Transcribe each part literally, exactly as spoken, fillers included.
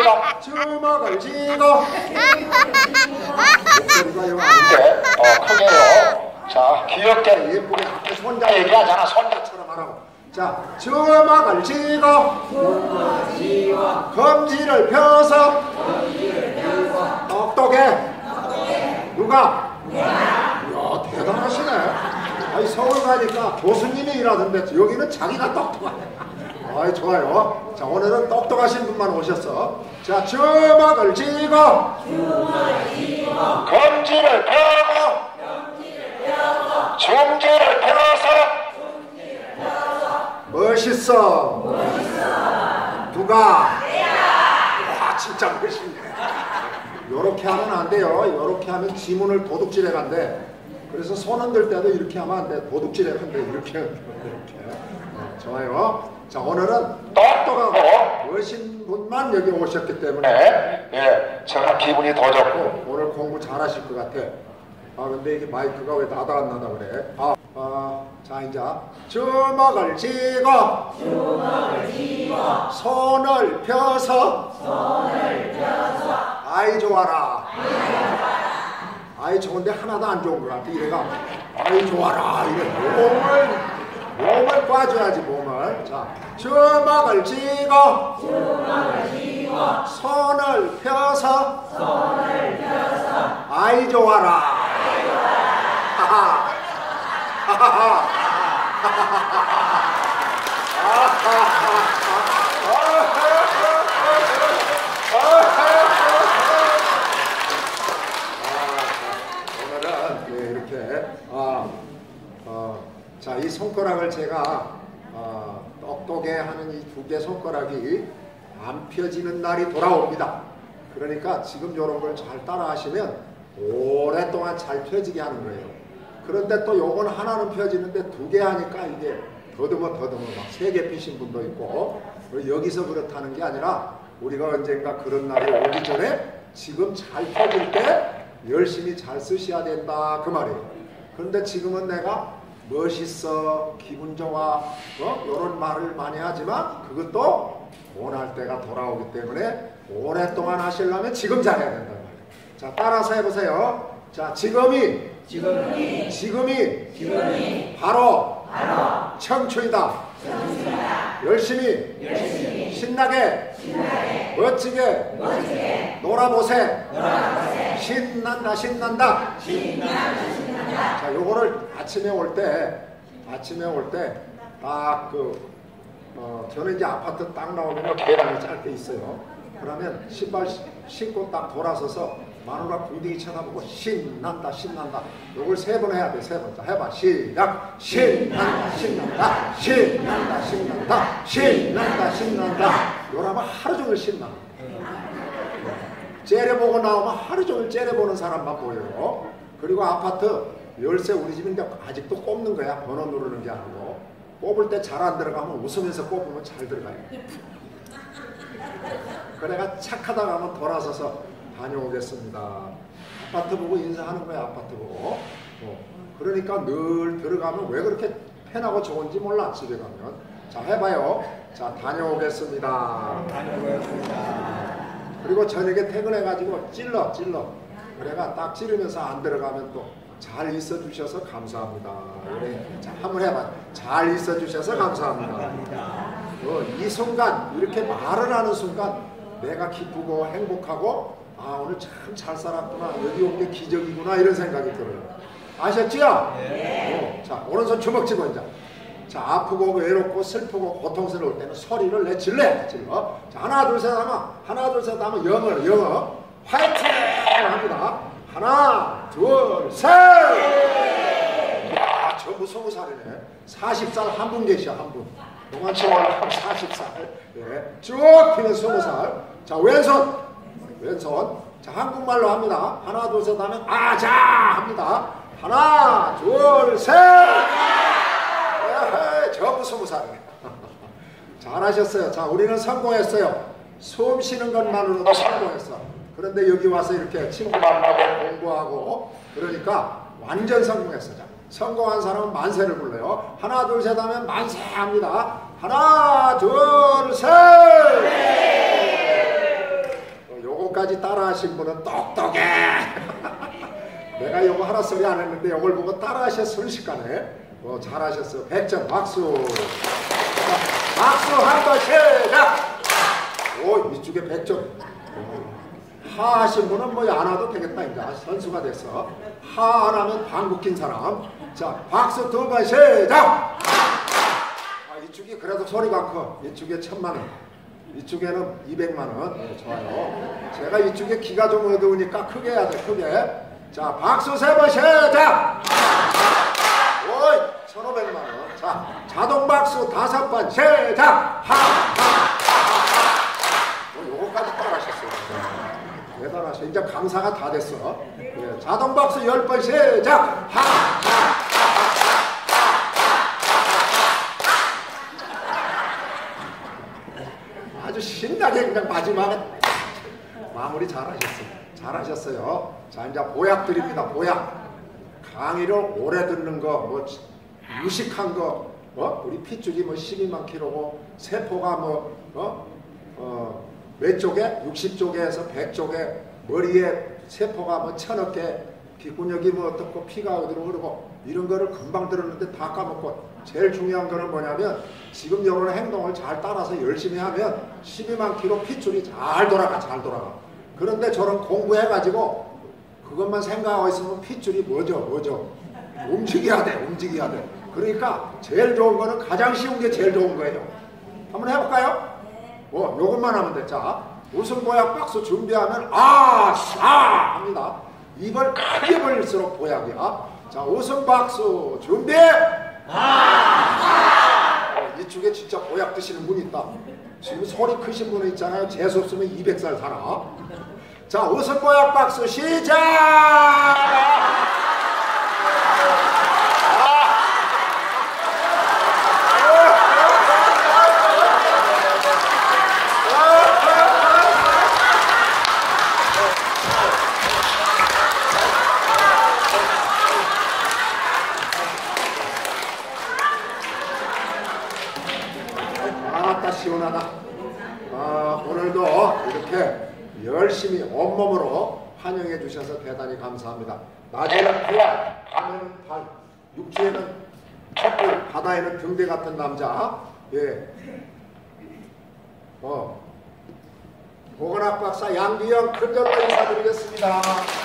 합니다. 주먹을 쥐고 목소리가 영한데 어, 크게요. 자, 귀엽게 예쁘게 손자 얘기하잖아. 손자처럼 하라고. 자, 주먹을 쥐고 검지를 펴서 똑똑해. 누가? 이야, 대단하시네. 아니, 서울 가니까 교수님이 일하던데 여기는 자기가 똑똑하네. 아이, 좋아요. 자, 오늘은 똑똑하신 분만 오셨어. 자, 주먹을 쥐고 검지를 펴고 중지를 펴서 멋있어. 누가? 와, 진짜 멋있네. 요렇게 하면 안 돼요. 요렇게 하면 지문을 도둑질해 간대. 그래서 손 흔들 때도 이렇게 하면 안 돼. 도둑질해 간대. 이렇게. 이렇게. 네, 좋아요. 자, 오늘은 똑똑하고 멋진 분만 여기 오셨기 때문에 예, 제가 기분이 더 좋고 오늘 공부 잘하실 것 같아. 아, 근데 이게 마이크가 왜 나다 안 나다 그래? 아, 아, 자, 이제 주먹을 쥐고 주먹을 쥐고 손을 펴서 손을 펴서 아이 좋아라. 아이 좋은데 하나도 안 좋은 것 같아. 이래가 아이 좋아라. 이래 몸을 몸을 꽈줘야지 몸을. 자, 주먹을 쥐고 주먹을 쥐고 손을 펴서 손을 펴서 아이 좋아라. 아이 좋아라. 하하. 하하하. 아, 어, 자, 이 손가락을 제가 어, 똑똑해 하는 이 두 개 손가락이 안 펴지는 날이 돌아옵니다. 그러니까 지금 이런 걸 잘 따라 하시면 오랫동안 잘 펴지게 하는 거예요. 그런데 또 요건 하나는 펴지는데 두 개 하니까 이게 더듬어 더듬어 막 세 개 피신 분도 있고, 여기서 그렇다는 게 아니라 우리가 언젠가 그런 날이 오기 전에 지금 잘 펴질 때 열심히 잘 쓰셔야 된다 그 말이에요. 그런데 지금은 내가 멋있어, 기분 좋아, 어? 이런 말을 많이 하지만 그것도 원할 때가 돌아오기 때문에 오랫동안 하시려면 지금 잘해야 된단 말이에요. 자, 따라서 해보세요. 자, 지금이 지금이 지금이, 지금이 바로, 바로 청춘이다. 청춘이다. 열심히, 열심히 신나게, 신나게 멋지게, 멋지게 놀아보세. 놀아보세. 신난다 신난다 신난다 신난다. 자, 요거를 아침에 올 때 아침에 올 때 딱 그 어, 저는 이제 아파트 딱 나오면 계단이 짧게 있어요. 그러면 신발 신고 딱 돌아서서 마누라 궁둥이 쳐다보고 신난다 신난다. 요걸 세 번 해야 돼. 세 번. 자, 해봐. 시작. 신난다 신난다 신난다 신난다 신난다 신난다. 요라면 하루 종일 신나. 째려보고 나오면 하루 종일 째려보는 사람만 보여요. 그리고 아파트 열쇠 우리 집은 아직도 꼽는 거야. 번호 누르는 게 아니고. 꼽을 때 잘 안 들어가면 웃으면서 꼽으면 잘 들어가요. 그래가 착하다 가면 돌아서서 다녀오겠습니다. 아파트 보고 인사하는 거야. 아파트 보고. 어. 그러니까 늘 들어가면 왜 그렇게 편하고 좋은지 몰라. 집에 가면. 자, 해봐요. 자, 다녀오겠습니다. 다녀오겠습니다. 그리고 저녁에 퇴근해가지고 찔러 찔러. 그래가 딱 찌르면서 안 들어가면 또 잘 있어 주셔서 감사합니다. 그래. 자, 한번 해봐. 잘 있어 주셔서 감사합니다. 어, 이 순간 이렇게 말을 하는 순간 내가 기쁘고 행복하고 아, 오늘 참 잘 살았구나. 여기 온 게 기적이구나. 이런 생각이 들어요. 아셨죠? 네. 어, 자, 오른손 주먹 쥐고 이제. 자, 아프고 외롭고 슬프고 고통스러울 때는 소리를 내질래. 질러. 자, 하나 둘 셋 하면 하나 둘 셋 하면 영어로 영어 화이팅 합니다. 하나 둘 셋. 이야, 전부 스무 살이네. 사십 살 한 분 계셔. 한 분. 동안치원 사십 살. 예. 쭉 피는 스무 살. 자, 왼손 왼손. 자, 한국말로 합니다. 하나 둘 셋 하면 아자 합니다. 하나 둘 셋. 전부 스무 살이네. 잘하셨어요. 자, 우리는 성공했어요. 숨 쉬는 것만으로도 성공했어. 그런데 여기 와서 이렇게 친구 만나고 공부하고 그러니까 완전 성공했어. 자, 성공한 사람은 만세를 불러요. 하나 둘 셋 하면 만세 합니다. 하나 둘 셋. 요거까지 따라 하신 분은 똑똑해. 내가 요거 하나 소리 안 했는데 요걸 보고 따라 하셔 순식간에 어, 잘하셨어요. 백 점 박수. 자, 박수 한번 시작. 오, 이쪽에 백 점. 하 하신 분은 뭐 안 와도 되겠다. 이제 선수가 됐어. 하 안 하면 방귀 낀 사람. 자, 박수 두 번 시작. 아, 이쪽이 그래도 소리가 커. 이쪽에 천만 원. 이쪽에는 이백만 원. 네, 좋아요. 제가 이쪽에 기가 좀 어두우니까 크게 해야 돼. 크게. 자, 박수 세 번 시작. 오이, 천오백만 원. 자, 자동 박수 다섯 번 시작. 하, 하, 하. 어, 요거까지 따라하셨어요. 대단하셔. 이제 강사가 다 됐어. 예, 자동 박수 열 번 시작. 하, 하, 하. 아주 신나게 그냥 마지막에 마무리 잘하셨어요. 잘하셨어요. 자, 이제 보약 드립니다. 보약. 강의를 오래 듣는 거, 뭐 무식한 거, 뭐 우리 핏줄이 뭐 십이만 킬로고 세포가 뭐 어? 어, 몇 쪽에? 육십 쪽에서 백 쪽에 머리에 세포가 뭐 천억 개, 귓근육이 뭐 어떻고 피가 어디로 흐르고 이런 거를 금방 들었는데 다 까먹고 제일 중요한 거는 뭐냐면 지금 이런 행동을 잘 따라서 열심히 하면 십이만 킬로 핏줄이 잘 돌아가 잘 돌아가. 그런데 저런 공부해가지고 그것만 생각하고 있으면 핏줄이 뭐죠 뭐죠 움직여야 돼 움직여야 돼. 그러니까 제일 좋은 거는 가장 쉬운 게 제일 좋은 거예요. 한번 해볼까요? 어, 요것만 하면 돼. 자, 웃음 보약 박수 준비하면 아, 샤 합니다. 입을 크게 벌릴수록 보약이야. 자, 웃음 박수 준비. 아, 어, 이쪽에 진짜 보약 드시는 분이 있다. 지금 소리 크신 분은 있잖아요. 재수 없으면 이백 살 살아. 자, 웃음 보약 박수 시작. 시원하다. 아, 오늘도 이렇게 열심히 온몸으로 환영해 주셔서 대단히 감사합니다. 낮에는 태양, 밤에는 달, 육지에는 촛불, 바다에는 등대 같은 남자. 예. 어. 보건학 박사 양기영 큰절로 인사드리겠습니다.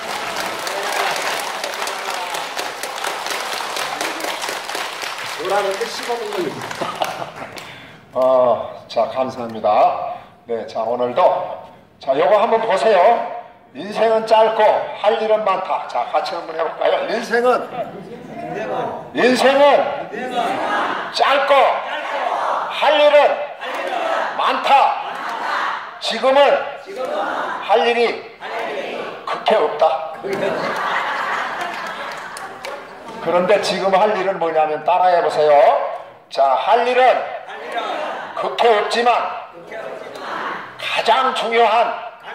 뭐라는데 십오 분 걸립니다. 어, 자, 감사합니다. 네, 자, 오늘도 자, 요거 한번 보세요. 인생은 짧고 할 일은 많다. 자, 같이 한번 해볼까요? 인생은 인생은 짧고 할 일은 많다. 지금은 할 일이 그렇게 없다. 그런데 지금 할 일은 뭐냐면 따라해 보세요. 자, 할 일은 그렇게 없지만 가장 중요한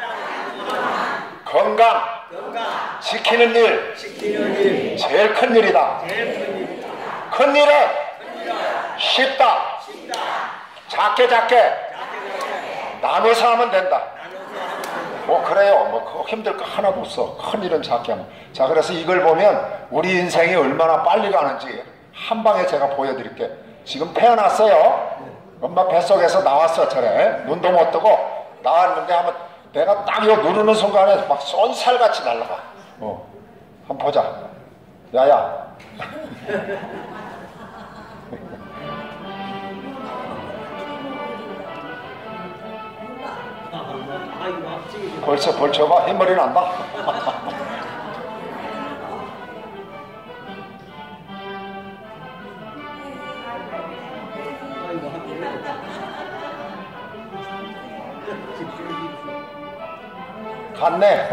건강 지키는 일 제일 큰 일이다. 큰 일은 쉽다. 작게 작게 나눠서 하면 된다. 뭐 그래요. 뭐 그거 힘들 거 하나도 없어. 큰 일은 작게 하면. 자, 그래서 이걸 보면 우리 인생이 얼마나 빨리 가는지 한 방에 제가 보여드릴게요. 지금 태어났어요. 엄마 뱃속에서 나왔어. 저래 눈도 못 뜨고 나왔는데 한번 내가 딱 이거 누르는 순간에 막 쏜살같이 날아가. 어, 한번 보자. 야야. 벌써 벌쳐봐. 흰머리 난다. 갔네.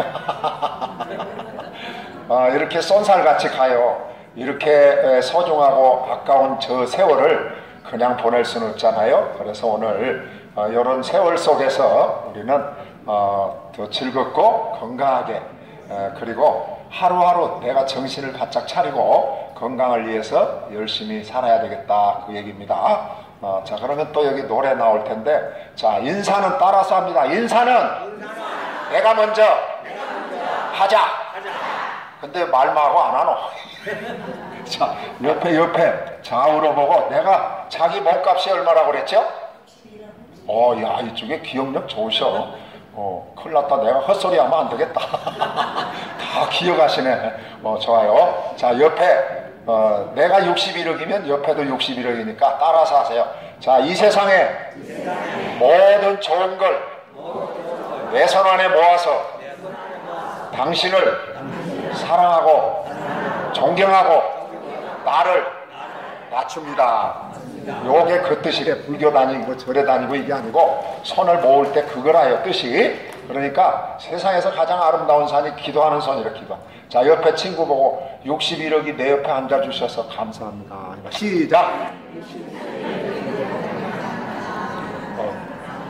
아, 이렇게 쏜살같이 가요. 이렇게 소중하고 아까운 저 세월을 그냥 보낼 수는 없잖아요. 그래서 오늘 어, 이런 세월 속에서 우리는 어, 더 즐겁고 건강하게 에, 그리고 하루하루 내가 정신을 바짝 차리고 건강을 위해서 열심히 살아야 되겠다, 그 얘기입니다. 어, 자, 그러면 또 여기 노래 나올 텐데, 자, 인사는 따라서 합니다. 인사는, 인사는 내가 먼저 하자. 근데 말마고 안 하노. 자, 옆에 옆에 좌우로 보고 내가 자기 몸값이 얼마라고 그랬죠? 어, 야, 이쪽에 기억력 좋으셔. 어, 큰일 났다. 내가 헛소리 하면 안 되겠다. 다 기억하시네. 어, 좋아요. 자, 옆에, 어, 내가 육십일억이면 옆에도 육십일억이니까 따라서 하세요. 자, 이 세상에 모든 좋은 걸 내 손 안에 모아서 당신을 사랑하고 존경하고 나를 낮춥니다. 요게 그 뜻이래. 불교 다니고 절에 다니고 이게 아니고 손을 모을 때 그거라요 뜻이. 그러니까 세상에서 가장 아름다운 산이 기도하는 손이래. 기도. 자, 옆에 친구 보고 육십일억이 내 옆에 앉아주셔서 감사합니다. 시작. 어.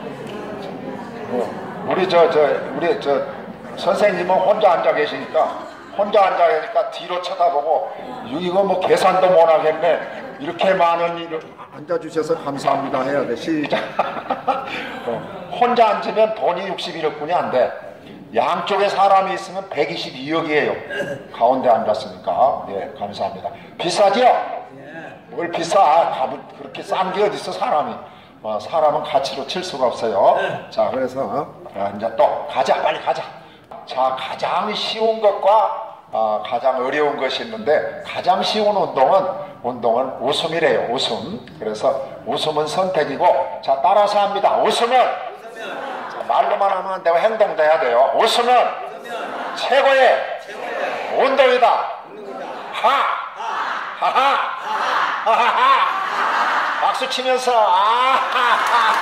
어. 우리 저 저 우리 저 선생님은 혼자 앉아 계시니까 혼자 앉아 계니까 뒤로 쳐다보고 이거 뭐 계산도 못 하겠네. 이렇게 많은 일을 앉아주셔서 감사합니다 해야 돼. 시작. 어, 혼자 앉으면 돈이 육십일억분이 안 돼. 양쪽에 사람이 있으면 백이십이억이에요. 가운데 앉았으니까. 네, 감사합니다. 비싸죠? 뭘 비싸? 그렇게 싼 게 어딨어 사람이. 어, 사람은 가치로 칠 수가 없어요. 자, 그래서 어, 이제 또 가자. 빨리 가자. 자, 가장 쉬운 것과 어, 가장 어려운 것이 있는데 가장 쉬운 운동은 운동은 웃음이래요. 웃음. 그래서 웃음은 선택이고 자, 따라서 합니다. 웃음은 자, 말로만 하면 안 되고 행동도 해야 돼요. 웃음은 최고의 운동이다. 하! 하하! 하하하! 박수 치면서 아하하하!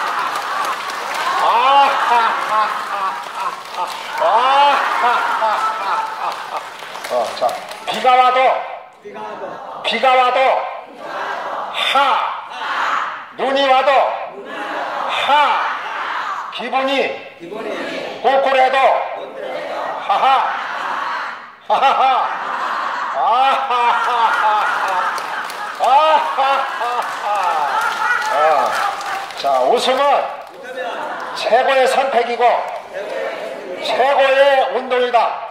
아하하하! 아하하하! 어, 자, 비가 와도, 비가 와도, 비가 와도, 하, 눈이 와도, 하, 기분이, 기분이, 꼴꼴해도, 하하, 하하하, 아하하하, 아하하하. 어, 자, 웃음은 최고의 선택이고, 최고의 운동이다.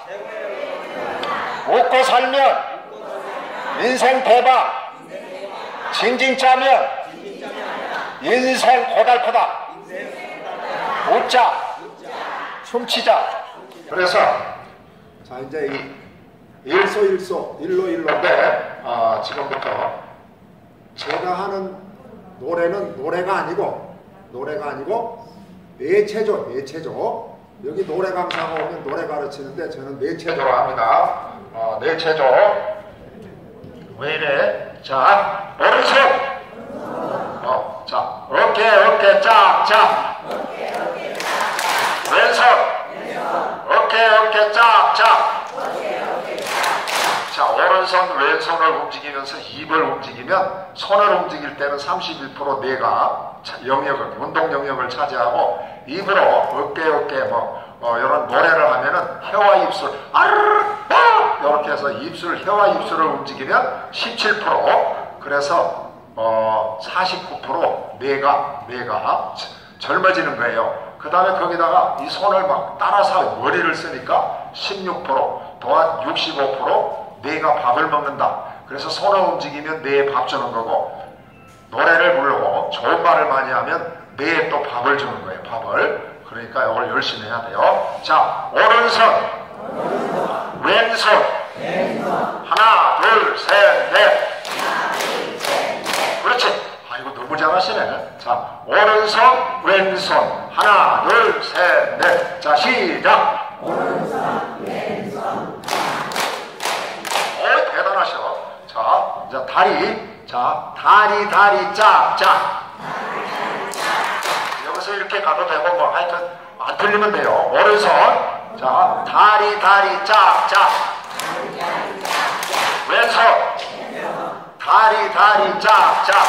웃고 살면 인생 대박, 징징 짜면 인생 고달프다. 웃자, 춤추자. 그래서 자, 이제 이 일소일소, 일로일로인데 아, 지금부터 제가 하는 노래는 노래가 아니고 노래가 아니고 매체조, 매체조. 여기 노래 강사가 오면 노래 가르치는데 저는 매체조로 합니다. 어, 내체조. 왜 이래? 자, 오른손. 어, 자, 어깨, 어깨, 짝, 짝. 왼손. 어깨, 어깨, 짝, 짝. 자, 오른손, 왼손을 움직이면서 입을 움직이면 손을 움직일 때는 삼십일 퍼센트 뇌가 영역을, 운동 영역을 차지하고 입으로 어깨, 어깨, 뭐, 어, 이런 노래를 하면은 혀와 입술, 아르르, 아! 이렇게 해서 입술, 혀와 입술을 움직이면 십칠 퍼센트, 그래서, 어, 사십구 퍼센트 뇌가, 뇌가 젊어지는 거예요. 그 다음에 거기다가 이 손을 막 따라서 머리를 쓰니까 십육 퍼센트, 또한 육십오 퍼센트 뇌가 밥을 먹는다. 그래서 손을 움직이면 뇌에 밥 주는 거고, 노래를 부르고 좋은 말을 많이 하면 뇌에 또 밥을 주는 거예요. 밥을. 그러니까 이걸 열심히 해야 돼요. 자, 오른손, 오른손. 왼손, 왼손. 하나, 둘, 셋, 넷. 그렇지. 아이고, 너무 잘하시네. 자, 오른손, 왼손. 하나, 둘, 셋, 넷. 자, 시작. 오른손, 왼손. 오, 대단하셔. 자, 이제 다리. 자, 다리, 다리, 짝, 짝. 여기서 이렇게 가도 되고, 뭐, 하여튼, 안 틀리면 돼요. 오른손. 자, 다리, 다리, 짝, 짝. 왼손. 다리, 다리, 짝, 짝.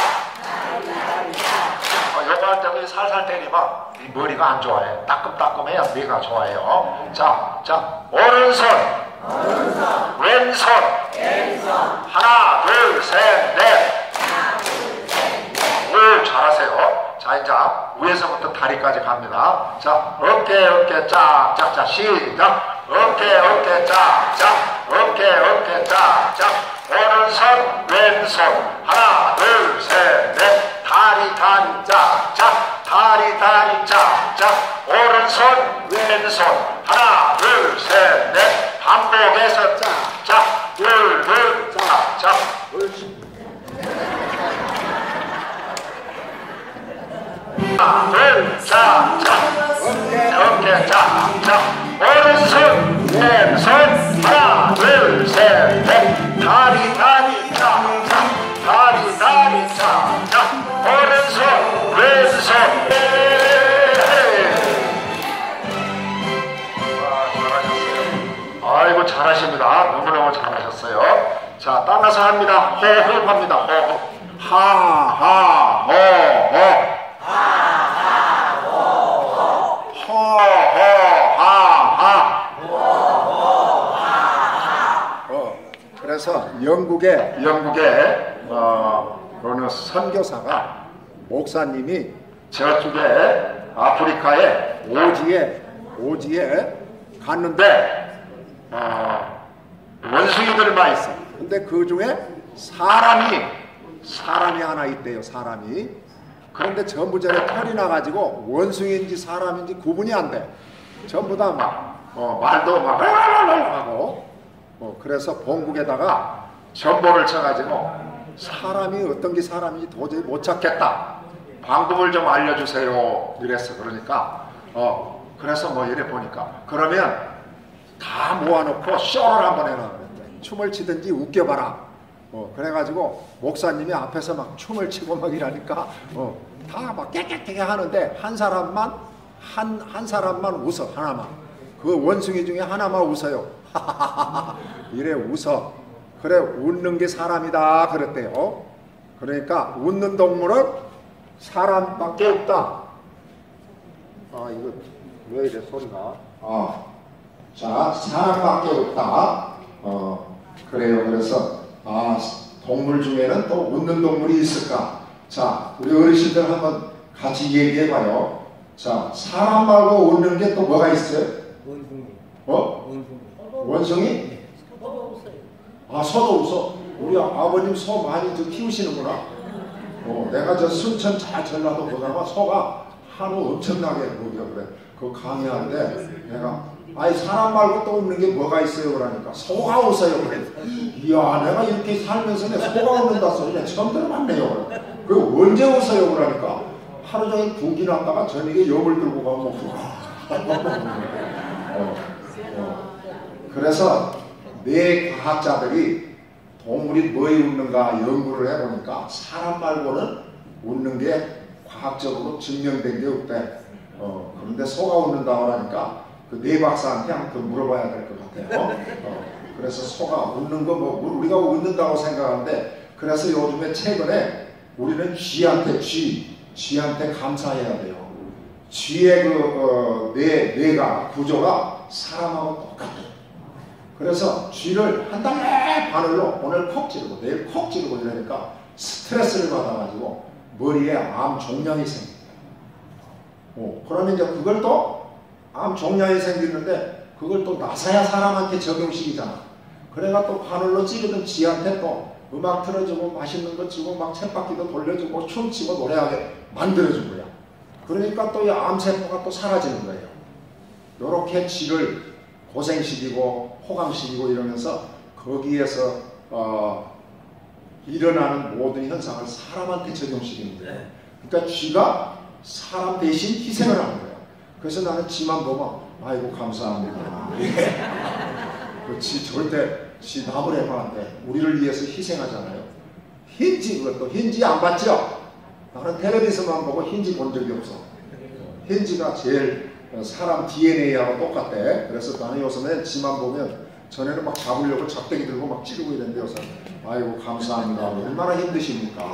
어, 요거 할 때도 살살 때리면 이 머리가 안 좋아해. 따끔따끔해야 뇌가 좋아해요. 자, 자, 오른손. 오른손. 왼손. 왼손. 하나, 둘, 셋, 넷. 오, 잘하세요. 자, 이제 위에서부터 다리까지 갑니다. 자, 어깨, 어깨, 짝, 짝, 짝, 시작. 어깨, 어깨, 짝, 짝. 어깨, 어깨, 짝, 짝. 오른손, 왼손. 하나, 둘, 셋, 넷. 다리, 다리, 짝, 짝. 다리, 다리, 짝, 짝. 오른손, 왼손. 하나, 둘, 셋, 넷. 반복해서 짝, 짝. 둘, 둘, 짝, 짝. 옳지. 하나, 둘, 짝, 짝. 어깨, 어깨, 짝, 짝. 오른손, 왼손. 하나, 둘, 셋, 넷. 다리, 다리, 짝, 짝. 다리, 다리, 짝, 짝. 오른손, 왼손. 아이고, 잘하십니다. 너무너무 잘하셨어요. 자, 따라서 합니다. 호흡합니다. 호흡. 하, 하, 호, 호. 어, 그래서 영국에 영국에 어, 어느 선교사가 목사님이 저쪽에 아프리카에 오지에 오지에 갔는데 어, 원숭이들만 있어. 근데 그 중에 사람이 사람이 하나 있대요. 사람이. 그런데 전부 전에 털이 나가지고 원숭이인지 사람인지 구분이 안 돼. 전부 다 막 어, 말도 막 하고 어, 그래서 본국에다가 전보를 쳐가지고 사람이 어떤 게 사람인지 도저히 못 찾겠다. 방법을 좀 알려주세요. 이랬어. 그러니까 어 그래서 뭐 이래 보니까 그러면 다 모아놓고 쇼를 한번 해라 그랬대. 춤을 치든지 웃겨봐라. 어, 그래가지고 목사님이 앞에서 막 춤을 치고 막 이러니까 어, 다 막 깨깨깨 하는데 한 사람만 한, 한 사람만 웃어. 하나만. 그 원숭이 중에 하나만 웃어요. 이래 웃어. 그래 웃는 게 사람이다 그랬대요. 그러니까 웃는 동물은 사람밖에 없다. 아 이거 왜 이래 소리가. 아, 자 사람밖에 없다. 어 그래요. 그래서 아, 동물 중에는 또 웃는 동물이 있을까? 자, 우리 어르신들 한번 같이 얘기해봐요. 자, 사람 말고 웃는 게 또 뭐가 있어요? 원숭이. 어? 원숭이. 원숭이? 네. 소도 웃어요. 아, 소도 웃어. 우리 아버님 소 많이 저 키우시는구나. 어, 내가 저 순천 잘 전라도 보다가 소가 한우 엄청나게 먹여 그래. 그거 강의하는데 내가 아니 사람 말고 또 웃는 게 뭐가 있어요 그러니까 소가 웃어요 그래. 이야 내가 이렇게 살면서 내 소가 웃는다 소리 내 처음 들어봤네요. 그 언제 웃어요 그러니까 하루 종일 부기 났다가 저녁에 염을 들고 가고 뭐 어, 어. 그래서 내 과학자들이 동물이 뭐에 웃는가 연구를 해보니까 사람 말고는 웃는 게 과학적으로 증명된 게 없대. 어, 그런데 소가 웃는다고 하니까 그 네 박사한테 한번 물어봐야 될 것 같아요. 어, 그래서 소가 웃는 거 뭐 우리가 웃는다고 생각하는데 그래서 요즘에 최근에 우리는 쥐한테 쥐, 쥐한테 감사해야 돼요. 쥐의 그 어, 뇌, 뇌가 구조가 사람하고 똑같아요. 그래서 쥐를 한 달에 바늘로 오늘 콕 찌르고 내일 콕 찌르고 이러니까 스트레스를 받아가지고 머리에 암 종양이 생깁니다. 어, 그러면 이제 그걸 또 암 종양이 생기는데 그걸 또 나사야 사람한테 적용시키잖아. 그래가 또 바늘로 찌르던 쥐한테 또 음악 틀어주고 맛있는 거 주고 막 쳇바퀴도 돌려주고 춤추고 노래하게 만들어준 거야. 그러니까 또 이 암세포가 또 사라지는 거예요. 요렇게 쥐를 고생시키고 호강시키고 이러면서 거기에서 어, 일어나는 모든 현상을 사람한테 적용시키는 거예요. 그러니까 쥐가 사람 대신 희생을 하는 거예요. 그래서 나는 쥐만 보면 아이고 감사합니다. 그 쥐 절대 쥐 남을 해봤는데 우리를 위해서 희생하잖아요. 흰쥐 그것도 흰쥐 안 봤죠? 나는 텔레비전만 보고 흰쥐 본 적이 없어. 흰쥐가 제일 사람 디엔에이하고 똑같대. 그래서 나는 요즘에 쥐만 보면 전에는 막 잡으려고 잡대기 들고 막 찌르고 이랬는데 요새 아이고 감사합니다. 얼마나 힘드십니까?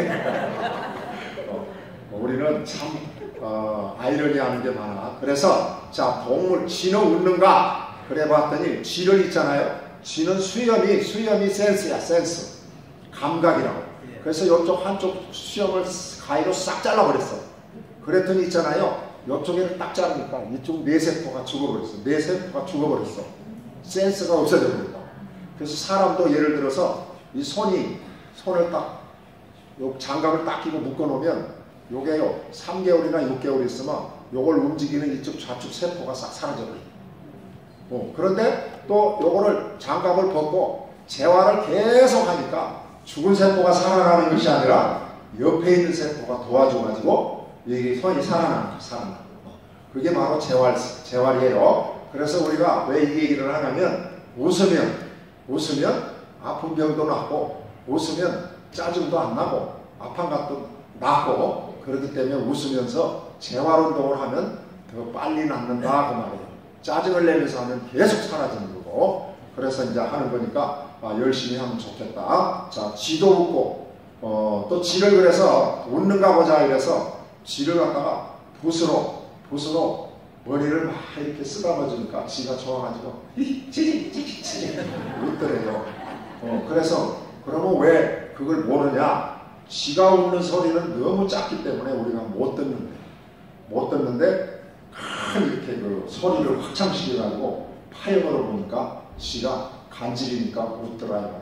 어, 우리는 참 어, 아이러니하는 게 많아. 그래서 자 동물 쥐는 웃는가? 그래 봤더니 쥐를 있잖아요. 쥐는 수염이 수염이 센스야. 센스 감각이라고. 그래서 이쪽 한쪽 수염을 가위로 싹 잘라버렸어. 그랬더니 있잖아요. 옆쪽에는 딱 자르니까 이쪽 뇌세포가 죽어버렸어. 뇌세포가 죽어버렸어. 센스가 없어져 버린다. 그래서 사람도 예를 들어서 이 손이 손을 딱 요 장갑을 딱 끼고 묶어놓으면 요게요 삼 개월이나 육 개월 있으면 요걸 움직이는 이쪽 좌측 세포가 싹 사라져버려요. 어, 그런데 또 요거를 장갑을 벗고 재활을 계속 하니까 죽은 세포가 살아나는 것이 아니라 옆에 있는 세포가 도와줘가지고 이게 손이 살아나는 거예요. 살아나는 거. 그게 바로 재활, 재활이에요. 그래서 우리가 왜 이 얘기를 하냐면 웃으면 웃으면 아픈 병도 낫고 웃으면 짜증도 안 나고 아픈 것도 낫고 그렇기 때문에 웃으면서 재활운동을 하면 더 빨리 낫는다 그 말이에요. 짜증을 내면서 하면 계속 사라지는 거고 그래서 이제 하는 거니까 아, 열심히 하면 좋겠다. 자, 쥐도 웃고 어, 또 쥐를 그래서 웃는가 보자 이래서 쥐를 갖다가 붓으로 붓으로 머리를 막 이렇게 쓰다듬으니까 쥐가 좋아가지고 찌찌찌찌찌 웃더래요. 어, 그래서 그러면 왜 그걸 모르냐? 쥐가 웃는 소리는 너무 작기 때문에 우리가 못 듣는데 못 듣는데 큰 이렇게 그 소리를 확장시켜가지고 파형으로 보니까 쥐가 간질이니까 웃더라요.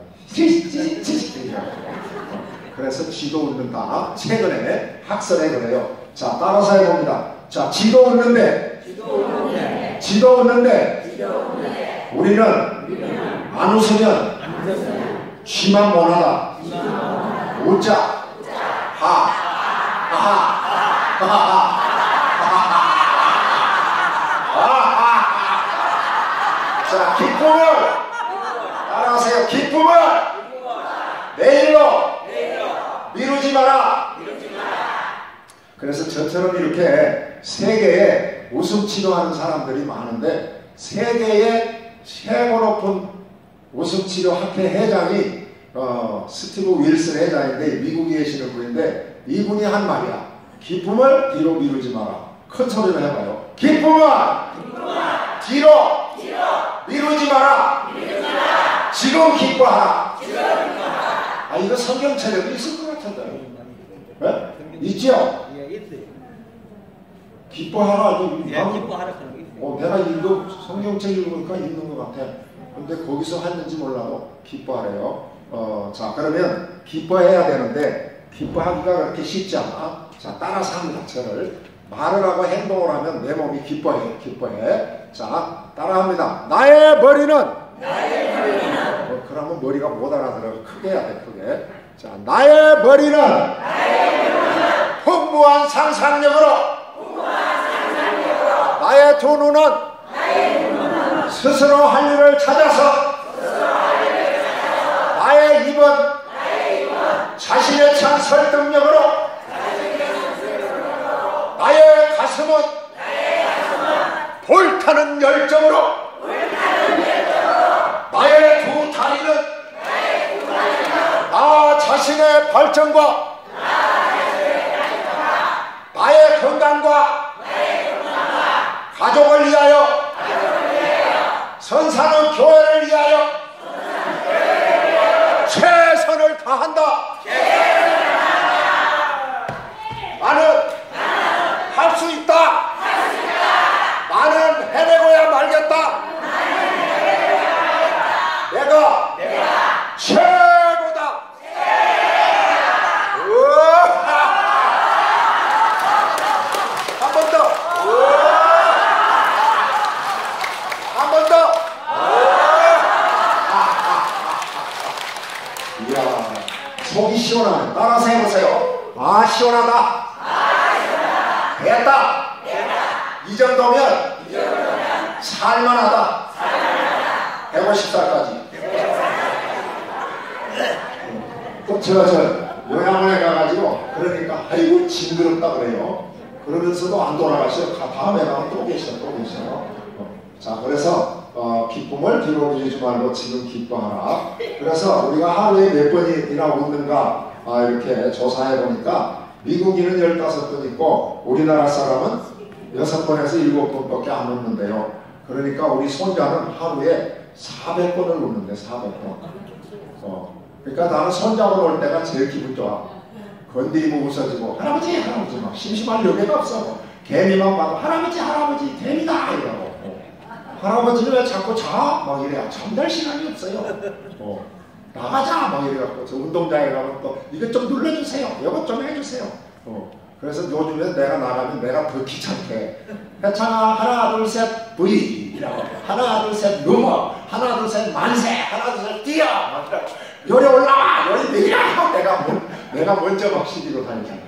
그래서 쥐도 웃는다. 최근에 학설에 그래요. 자, 따라서 해봅니다. 자, 쥐도 웃는데 쥐도 웃는데 우리는 안 웃으면 쥐만 못하다. 웃자. 하. 하하. 하하. 자, 기쁨을 따라하세요. 기쁨을 내일로 미루지 마라. 그래서 저처럼 이렇게 세계에 웃음 치료하는 사람들이 많은데 세계의 최고 높은 웃음 치료 학회 회장이 어, 스티브 윌슨 회장인데 미국에 계시는 분인데 이분이 한 말이야. 기쁨을 뒤로 미루지 마라. 큰 소리로 해봐요. 기쁨을, 기쁨을 뒤로, 뒤로 미루지 마라. 미루지 마라. 지금 기뻐하라. 지금 기뻐하라. 아, 이거 성경책에도 있을 것 같은데. 네? 있죠? 예, 있어요. 기뻐하라. 예, 기뻐하라 그런 게 있어요. 어, 내가 읽어 성경책 읽으니까 있는 것 같아. 근데 거기서 했는지 몰라도 기뻐하래요. 어, 자, 그러면 기뻐해야 되는데 기뻐하기가 그렇게 쉽지 않아. 자, 따라서 합니다. 저를 말을 하고 행동을 하면 내 몸이 기뻐해. 기뻐해. 자, 따라합니다. 나의 머리는 나의 머리는 어, 그러면 머리가 못 알아들어. 크게 해야 돼. 크게. 자, 나의 머리는 나의 머리는 풍부한 상상력으로 풍부한 상상력으로 나의 두 눈은 나의 두 눈은 스스로 할 일을 찾아서 스스로 할 일을 찾아서 나의 입은 나의 입은 자신의 찬 설득력으로 자신의 찬 설득력으로 나의 가슴은 나의 가슴은 불타는 열정으로 불타는 열정으로 나의 두 다리는 나의 두 다리는 나 자신의 발전과 나 자신의 발전과 나의 건강과 나의 건강과 가족을 위하여 가족을 위하여 선사는 교회를 위하여 선사는 교회를 위하여 최선을 다한다. 최선을 다한다. 나는 할 수 있다. 할 수 있다. 나는 해내고야 말겠다. 나는 해내고야 말겠다. 내가 내가 최고다. 한 번 더. 한 번 더. 이야, 속이 시원하네. 따라서 해보세요. 아, 시원하다. 아, 시원하다. 됐다. 됐다. 이 정도면, 이 정도면 살만하다. 살만하다. 백오십 살까지. 또 제가 저 요양원에 가가지고 그러니까 아이고 징그럽다 그래요. 그러면서도 안 돌아가셔. 다음에 가면 또 계셔 또 계셔. 어. 자, 그래서 어, 기쁨을 뒤로 미루지 말고 지금 기뻐하라. 그래서 우리가 하루에 몇 번이나 웃는가 아, 이렇게 조사해 보니까 미국인은 열다섯 번 있고 우리나라 사람은 여섯 번에서 일곱 번밖에 안 웃는데요. 그러니까 우리 손자는 하루에 사백 번을 웃는데 사백 번. 어. 그러니까 나는 손자고 놀 때가 제일 기분 좋아. 건드리면 웃어지고 할아버지 할아버지 막 심심할 여유가 없어. 개미만 봐도 할아버지 할아버지 개미다 이러고 어. 할아버지는 왜 자꾸 자? 막 이래야 잠잘 시간이 없어요. 어. 나가자 막 이래갖고 저 운동장에 가면 또 이것 좀 눌러주세요. 이것 좀 해주세요. 어. 그래서 요즘에 내가 나가면 내가 더 귀찮게 해창아 하나 둘 셋 브이 이라고 하나 둘 셋 누워 하나 둘 셋 만세 하나 둘 셋 뛰어 막 이러고 요리 올라와 요리 내리라 내가, 내가 먼저 막 시키고 다니잖아.